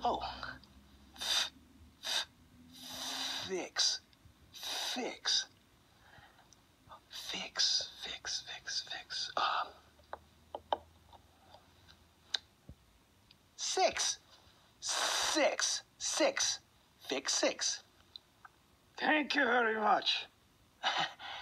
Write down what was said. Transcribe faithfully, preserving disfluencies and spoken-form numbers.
Oh. Fix. Fix. Fix. Fix. Fix. Fix. Um. Six. Six. Six. Fix six. Thank you very much.